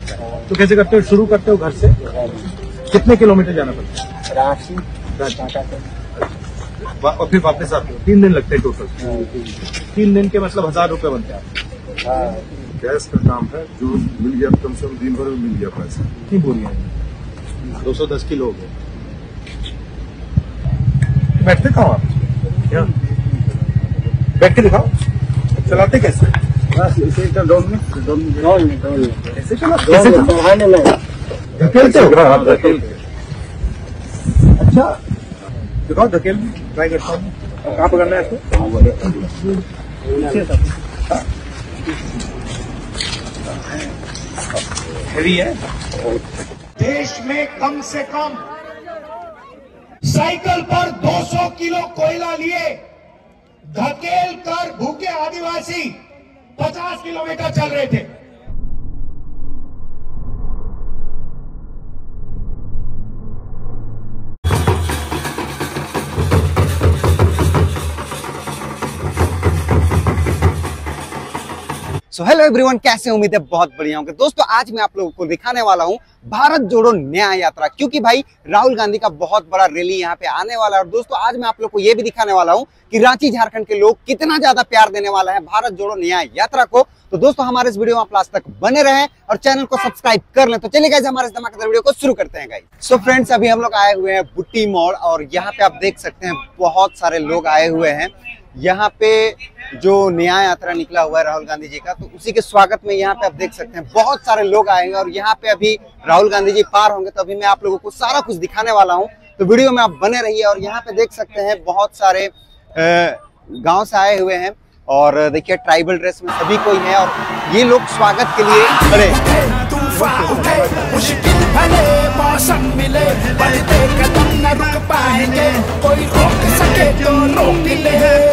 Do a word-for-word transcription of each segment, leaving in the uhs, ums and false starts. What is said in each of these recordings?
लगता है। तो कैसे करते हो, शुरू करते हो घर से, कितने किलोमीटर जाना पड़ता है? रांची और फिर वापस आते हो, तीन दिन लगते हैं टोटल। तीन दिन के मतलब हजार रुपए बनते हैं। गैस का काम है, जो मिल गया कम से कम दिन भर में मिल गया पैसा। कितनी बोरियां हैं? दो सौ दस किलो हो गए। बैठते कहाँ आप? यहाँ बैठ के दिखाओ, चलाते कैसे? बस इसे तो डोल में डोल में डोल में डोल में ऐसे चला, कैसे बढ़ाने में धकेलते हो? हाँ, धकेल के। अच्छा दिखाओ, धकेल ट्राई करता हूँ। कहाँ पकड़ना है इसको? हेवी है। देश में कम से कम साइकिल पर दो सौ किलो कोयला लिए धकेल कर भूखे आदिवासी पचास किलोमीटर चल रहे थे। सो हेलो एवरीवन, कैसे उम्मीद है बहुत बढ़िया होंगे। दोस्तों आज मैं आप लोगों को दिखाने वाला हूं भारत जोड़ो न्याय यात्रा, क्योंकि भाई राहुल गांधी का बहुत बड़ा रैली यहाँ पे आने वाला है। और दोस्तों आज मैं आप लोग को ये भी दिखाने वाला हूं कि रांची झारखंड के लोग कितना ज्यादा प्यार देने वाला है भारत जोड़ो न्याय यात्रा को। तो दोस्तों हमारे इस वीडियो में आप लास्ट तक बने रहें और चैनल को सब्सक्राइब कर लें। तो चलिए गाइस हमारे इस धमाकेदार वीडियो को शुरू करते हैं गाइस। सो फ्रेंड्स अभी हम लोग आए हुए हैं बुट्टी मोड़ और यहाँ पे आप देख सकते हैं बहुत सारे लोग आए हुए हैं। यहाँ पे जो न्याय यात्रा निकला हुआ है राहुल गांधी जी का, तो उसी के स्वागत में यहाँ पे आप देख सकते हैं बहुत सारे लोग आएंगे और यहाँ पे अभी राहुल गांधी जी पार होंगे। तो अभी मैं आप लोगों को सारा कुछ दिखाने वाला हूँ, तो वीडियो में आप बने रहिए। और यहाँ पे देख सकते हैं बहुत सारे गांव से आए हुए हैं और देखिए ट्राइबल ड्रेस में सभी कोई है और ये लोग स्वागत के लिए खड़े। मौसम मिले बढ़ते कदम न रुक पाएंगे, कोई रोक सके तो रोक ले।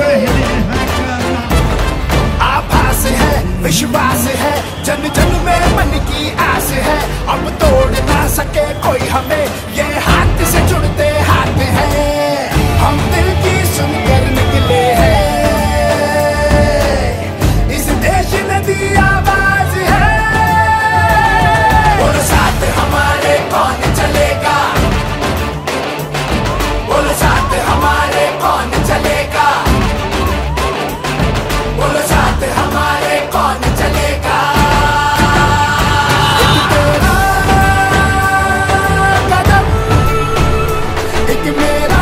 आभास है, विश्वास है, जन जन में मन की आस है, अब तोड़ ना सके कोई हमें, ये हाथ से जुड़ते हाथ हैं, हम दिल की सुनकर निकले हैं, इस देश ने दी आवाज है, और साथ हमारे कौन चलेगा, बोलो साथ हमारे कौन चलेगा, बोलो साथ हमारे कौन चलेगा। एक तेरा कदम, एक मेरा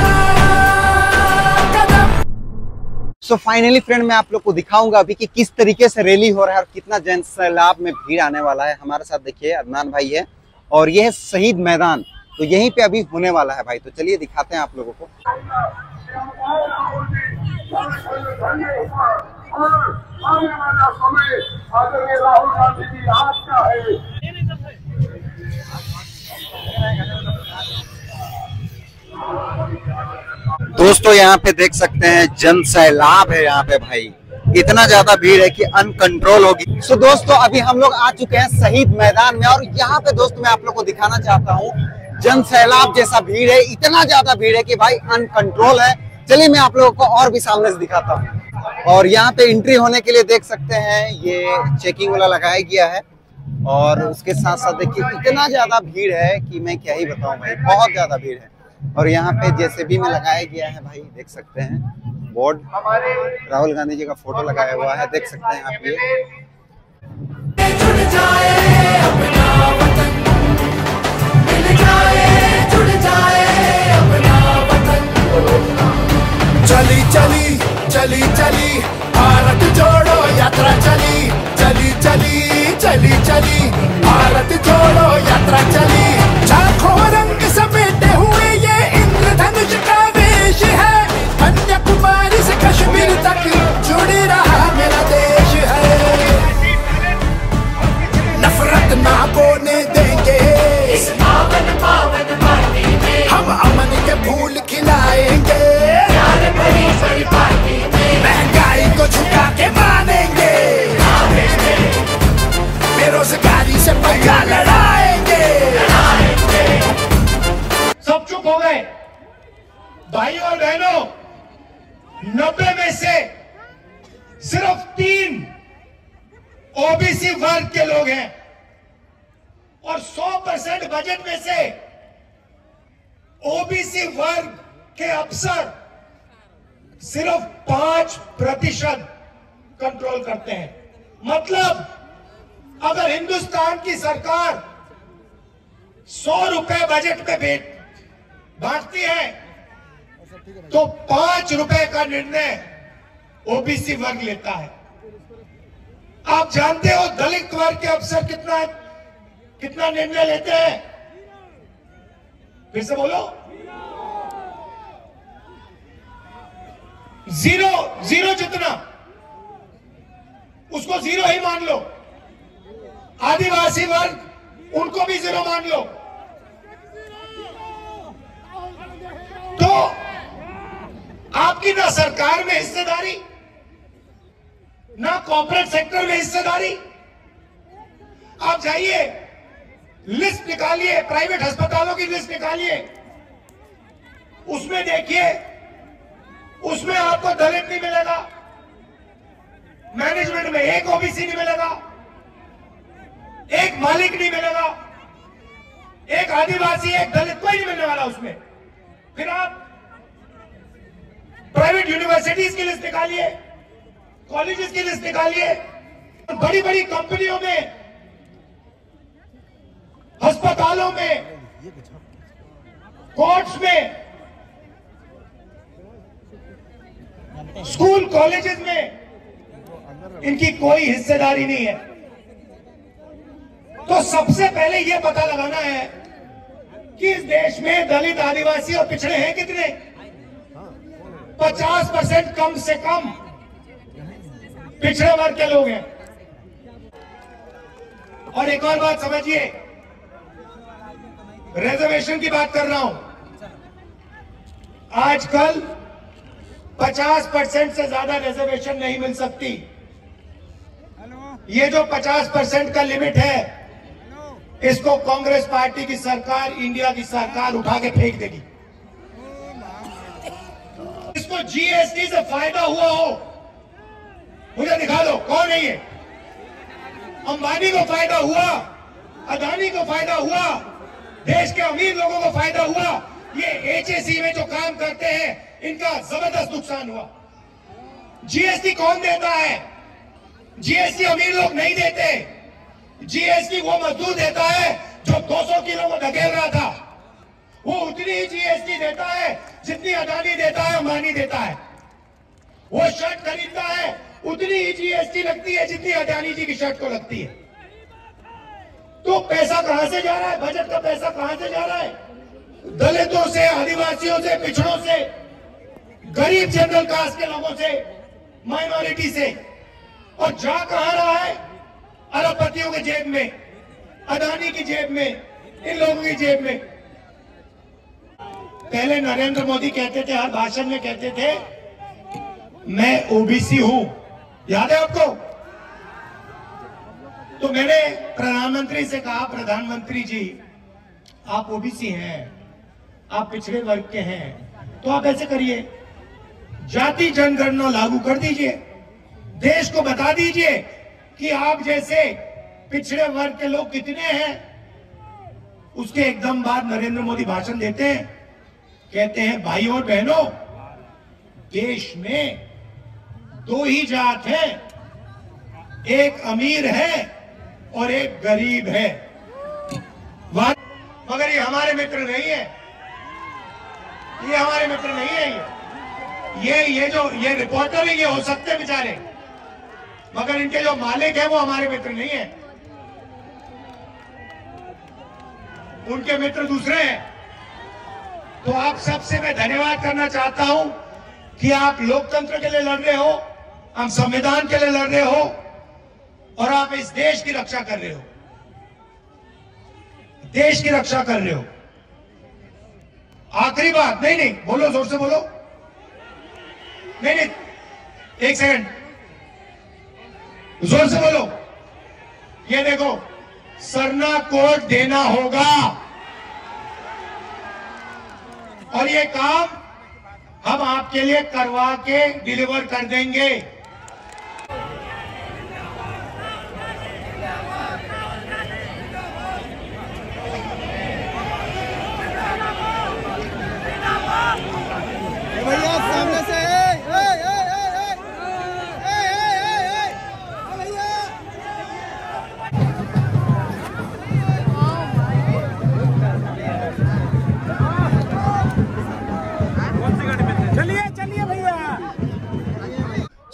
कदम। सो फाइनली फ्रेंड मैं आप लोग को दिखाऊंगा अभी कि किस तरीके से रैली हो रहा है और कितना जन सैलाब में भीड़ आने वाला है। हमारे साथ देखिए अदनान भाई है और ये है शहीद मैदान, तो यहीं पे अभी होने वाला है भाई। तो चलिए दिखाते हैं आप लोगों को। राहुल गांधी जी आज का है। दोस्तों यहाँ पे देख सकते हैं जन सैलाब है यहाँ पे भाई, इतना ज्यादा भीड़ है कि अनकंट्रोल होगी। सो दोस्तों अभी हम लोग आ चुके हैं शहीद मैदान में और यहाँ पे दोस्तों मैं आप लोग को दिखाना चाहता हूँ जन सैलाब जैसा भीड़ है, इतना ज्यादा भीड़ है कि भाई अनकंट्रोल है। चलिए मैं आप लोगों को और भी सामने से दिखाता हूँ। और यहाँ पे एंट्री होने के लिए देख सकते हैं ये चेकिंग वाला लगाया गया है और उसके साथ साथ देखिए इतना ज्यादा भीड़ है कि मैं क्या ही बताऊं भाई, बहुत ज्यादा भीड़ है। और यहाँ पे जेसीबी में लगाया गया है भाई, देख सकते हैं बोर्ड, राहुल गांधी जी का फोटो लगाया हुआ है, देख सकते हैं आप ये। जुड़ जाए अपना वतन, मिल जाए जुड़ जाए अपना वतन, चली चली चली चली भारत जोड़ो यात्रा चली, चली चली चली चली भारत जोड़ो यात्रा चली, लाखों रंग समेटे हुए ये इंद्रधनुष का वेश है, कन्याकुमारी से कश्मीर तक जुड़ रहा मेरा देश है, नफरत ना बोने देंगे इस पावन पावन माटी में, हम अमन के फूल खिलाएंगे प्यार भरी बड़ी पार्टी में, महंगाई को झुका के मानेंगे, बेरोजगारी से पंगा लड़ाएंगे, सब चुप हो गए भाइयों और बहनों। नब्बे में से सिर्फ तीन ओबीसी वर्ग के लोग हैं और सौ परसेंट बजट में से ओबीसी वर्ग के अफसर सिर्फ पांच प्रतिशत कंट्रोल करते हैं। मतलब अगर हिंदुस्तान की सरकार सौ रुपए बजट में बांटती है तो पांच रुपए का निर्णय ओबीसी वर्ग लेता है। आप जानते हो दलित वर्ग के अफसर कितना कितना निर्णय लेते हैं? फिर से बोलो, जीरो जीरो जितना, उसको जीरो ही मान लो। आदिवासी वर्ग, उनको भी जीरो मान लो। तो आपकी ना सरकार में हिस्सेदारी, ना कॉर्पोरेट सेक्टर में हिस्सेदारी। आप जाइए, लिस्ट निकालिए, प्राइवेट अस्पतालों की लिस्ट निकालिए, उसमें देखिए, उसमें आपको दलित नहीं मिलेगा, मैनेजमेंट में एक ओबीसी नहीं मिलेगा, एक मालिक नहीं मिलेगा, एक आदिवासी, एक दलित, कोई नहीं मिलने वाला उसमें। फिर आप प्राइवेट यूनिवर्सिटीज की लिस्ट निकालिए, कॉलेजेस की लिस्ट निकालिए, बड़ी बड़ी कंपनियों में, अस्पतालों में, कोर्ट्स में, स्कूल कॉलेजेस में इनकी कोई हिस्सेदारी नहीं है। तो सबसे पहले यह पता लगाना है कि इस देश में दलित, आदिवासी और पिछड़े हैं कितने? पचास परसेंट कम से कम पिछड़े वर्ग के लोग हैं। और एक और बात समझिए, रिजर्वेशन की बात कर रहा हूं। आजकल पचास परसेंट से ज्यादा रिजर्वेशन नहीं मिल सकती। ये जो पचास परसेंट का लिमिट है, इसको कांग्रेस पार्टी की सरकार, इंडिया की सरकार उठा के फेंक देगी। इसको जीएसटी से फायदा हुआ हो, मुझे दिखा दो, कौन है ये? अंबानी को फायदा हुआ, अदानी को फायदा हुआ, देश के अमीर लोगों को फायदा हुआ। ये एचएसी में जो काम करते हैं, इनका जबरदस्त नुकसान हुआ। जीएसटी कौन देता है? जीएसटी अमीर लोग नहीं देते। जीएसटी वो मजदूर देता है जो दो सौ किलो को धकेल रहा था। वो उतनी ही जीएसटी देता है जितनी अदानी देता है, अंबानी देता है। वो शर्ट खरीदता है, उतनी ही जीएसटी लगती है जितनी अदानी जी की शर्ट को लगती है। तो पैसा कहां से जा रहा है? बजट का पैसा कहां से जा रहा है? दलितों से, आदिवासियों से, पिछड़ों से, गरीब जनरल कास्ट के लोगों से, माइनॉरिटी से। और जा कहां रहा है? अरबपतियों के जेब में, अदानी की जेब में, इन लोगों की जेब में। पहले नरेंद्र मोदी कहते थे, हर भाषण में कहते थे, मैं ओबीसी हूं। याद है आपको? तो मैंने प्रधानमंत्री से कहा, प्रधानमंत्री जी आप ओबीसी हैं, आप पिछड़े वर्ग के हैं, तो आप ऐसे करिए, जाति जनगणना लागू कर दीजिए, देश को बता दीजिए कि आप जैसे पिछड़े वर्ग के लोग कितने हैं। उसके एकदम बाद नरेंद्र मोदी भाषण देते हैं, कहते हैं भाइयों और बहनों, देश में दो ही जात है, एक अमीर है और एक गरीब है। मगर ये हमारे मित्र नहीं है, ये हमारे मित्र नहीं है। ये ये ये जो ये रिपोर्टर है, ये हो सकते हैं बेचारे, मगर इनके जो मालिक है वो हमारे मित्र नहीं है, उनके मित्र दूसरे हैं। तो आप सबसे मैं धन्यवाद करना चाहता हूं कि आप लोकतंत्र के लिए लड़ रहे हो, हम संविधान के लिए लड़ रहे हो, और आप इस देश की रक्षा कर रहे हो, देश की रक्षा कर रहे हो। आखिरी बात, नहीं नहीं बोलो, जोर से बोलो, नहीं नहीं एक सेकंड, जोर से बोलो। ये देखो, सरना कोड देना होगा और ये काम हम आपके लिए करवा के डिलीवर कर देंगे।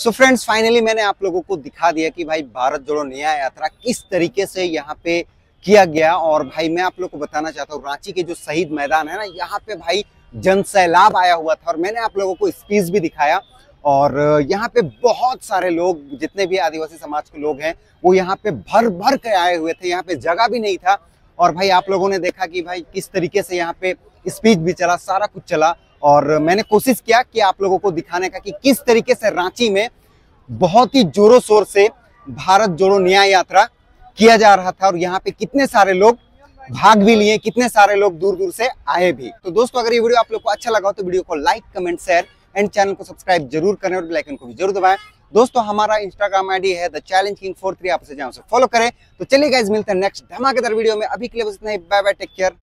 सो फ्रेंड्स, फाइनली मैंने आप लोगों को दिखा दिया कि भाई भारत जोड़ो न्याय यात्रा किस तरीके से यहाँ पे किया गया। और भाई मैं आप लोग को बताना चाहता हूँ, रांची के जो शहीद मैदान है ना, यहाँ पे भाई जन सैलाब आया हुआ था और मैंने आप लोगों को स्पीच भी दिखाया। और यहाँ पे बहुत सारे लोग, जितने भी आदिवासी समाज के लोग हैं, वो यहाँ पे भर भर के आए हुए थे। यहाँ पे जगह भी नहीं था। और भाई आप लोगों ने देखा कि भाई किस तरीके से यहाँ पे स्पीच भी चला, सारा कुछ चला। और मैंने कोशिश किया कि आप लोगों को दिखाने का कि किस तरीके से रांची में बहुत ही जोरों शोर से भारत जोड़ो न्याय यात्रा किया जा रहा था और यहाँ पे कितने सारे लोग भाग भी लिए, कितने सारे लोग दूर दूर से आए भी। तो दोस्तों, अगर ये वीडियो आप लोग को अच्छा लगा हो तो वीडियो को like, comment, share and channel को सब्सक्राइब जरूर करें और बेल आइकन को भी जरूर दबाएं। दोस्तों, हमारा इंस्टाग्राम आईडी है the challenge king four three, आप उसे जाओ, उसे फॉलो करें। तो चलिए गाइस, मिलते हैं नेक्स्ट धमाकेदार वीडियो में। अभी के लिए बस इतना ही। Bye bye, take care.